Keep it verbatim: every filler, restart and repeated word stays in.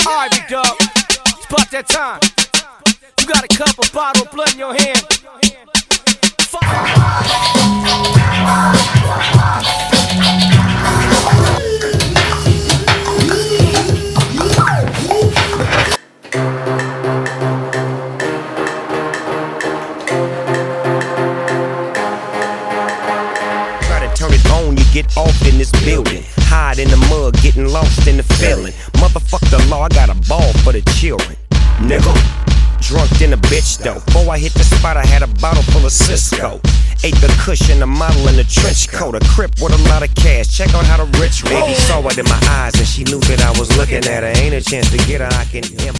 Alright, big dog, it's about that time. You got a cup of bottled blood in your hand. Turn it on, you get off in this building. Hide in the mud, getting lost in the feeling. Motherfuck the law, I got a ball for the children. Nigga, drunk in a bitch though. Before I hit the spot, I had a bottle full of Cisco. Ate the cushion, a model in a trench coat. A crip with a lot of cash, check out how the rich baby saw it in my eyes. And she knew that I was looking at her. Ain't a chance to get her, I can